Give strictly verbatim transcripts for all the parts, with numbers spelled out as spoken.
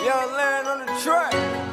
Young Land on the track.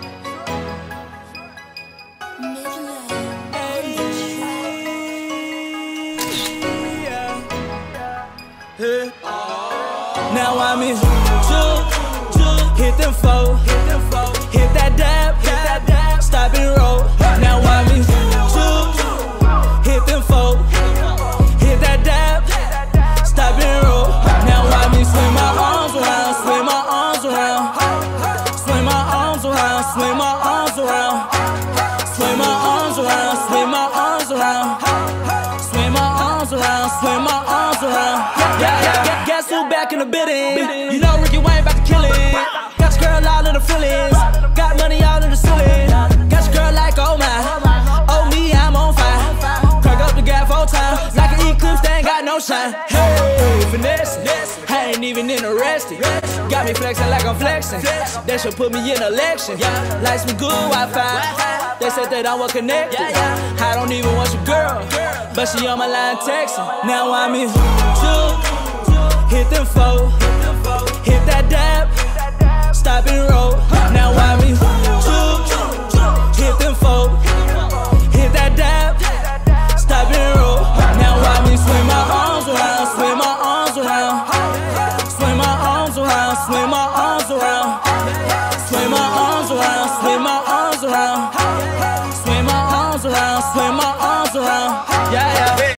Hey. Now I'm in two, two, hit them four, hit that dab, hit that dab, stop and roll. Now I'm in two, hit them four, hit that dab, stop and roll. Now I'm in swing my arms around, swing my arms around, swing my arms around, swing my arms around, swing my arms around, swing my arms around, swing my arms around, swing my arms around. Yeah, yeah, yeah. Guess who back in the building? You know Ricky Wayne about to kill it. Got your girl all in the feelings, got money all in the ceiling. Got your girl like oh my, oh me I'm on fire. Crack up the gas four times, like an eclipse they ain't got no shine. Hey, finesse, I ain't even interested. Got me flexing like I'm flexing. They should put me in election. Like some good Wi-Fi. They said that I was connected. I don't even want your girl, but she on my line texting. Now I'm in two, hit them four, hit that dab, stop and roll. Now I'm in two, hit them four, hit that dab, stop and roll. Now I'm in swing my arms around, swing my arms around, swing my arms around, swing my arms around, swing my arms around, swing my arms around, swing my arms around, swing my arms around. Yeah, yeah.